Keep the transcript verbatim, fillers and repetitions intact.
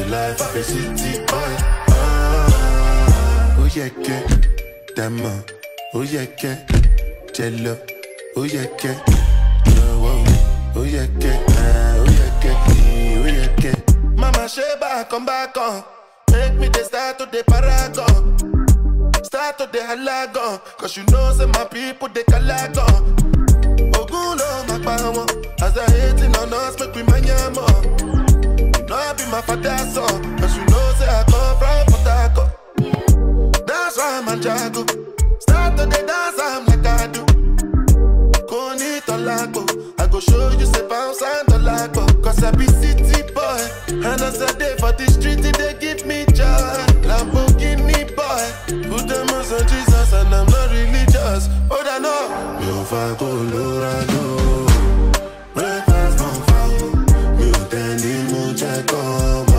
life of a city boy. Ah, oh yeah, yeah, Dama, oh yeah, yeah, Jello, oh yeah, yeah, oh yeah, yeah, oh yeah, yeah, oh yeah, yeah. Mama Sheba, come back on, make me the start to the paragon, start to the halagon, cause you know say my people they calagon. Ogulo makbawo, as they hating on us, make we manyamo. You know I be my father's son, cause you know say I come from Port Harcourt. That's why I'm a jago. Start to the dance, I'm like I do. Koni tolago, I go show you say bounce and tolago. Cause I be city boy, and as I day for the street, they give me joy. Lamborghini boy, put them on Jesus and I'm not religious. Oh, I know. Me over go low.